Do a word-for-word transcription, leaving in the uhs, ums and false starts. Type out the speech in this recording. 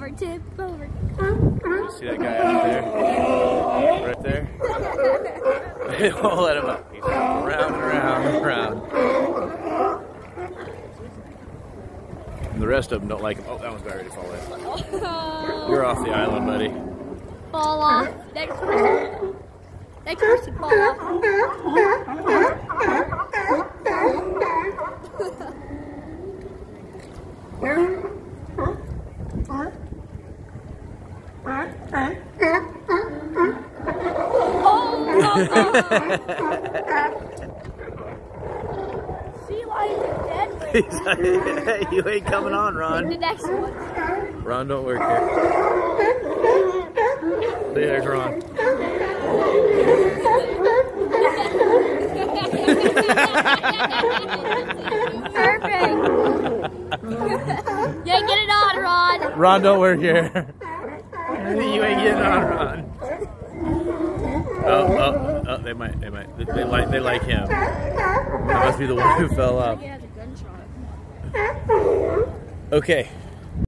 over, tip over. You see that guy out there? Right there? They won't let him up. He's going round and round and round. And the rest of them don't like him. Oh, that one's about ready to fall in. You're off the island, buddy. Fall off. Next person. Next person, fall off. See why he's dead? He's like, hey, you ain't coming on, Ron. The next one. Ron, don't work here. There's Ron. Perfect. Yeah, get it on, Ron. Ron, don't work here. You ain't getting on, Ron. Oh, oh, oh, they might, they might, they, they like, they like him. That must be the one who fell off. Okay.